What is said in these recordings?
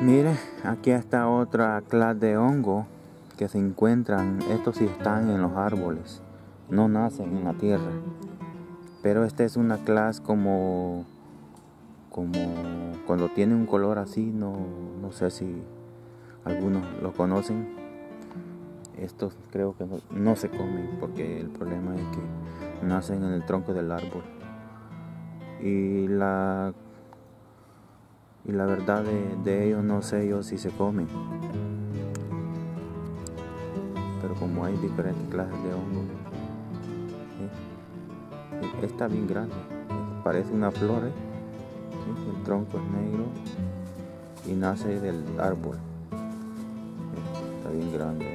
Mire, aquí está otra clase de hongo que se encuentran. Estos sí están en los árboles, no nacen en la tierra. Pero esta es una clase como cuando tiene un color así, no sé si algunos lo conocen. Estos creo que no se comen porque el problema es que nacen en el tronco del árbol. Y la verdad de ellos no sé yo si se comen. Pero como hay diferentes clases de hongos, está bien grande, parece una flor, el tronco es negro y nace del árbol. Está bien grande,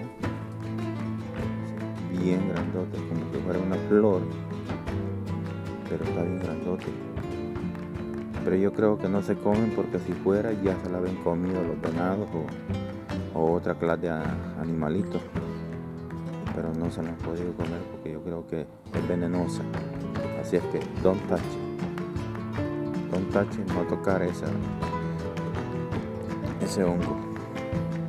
bien grandote, como que fuera una flor, pero está bien grandote. Pero yo creo que no se comen porque si fuera ya se la habían comido los venados o otra clase de animalitos, pero no se la han podido comer porque yo creo que es venenosa. Así es que don't touch it, no tocar ese hongo.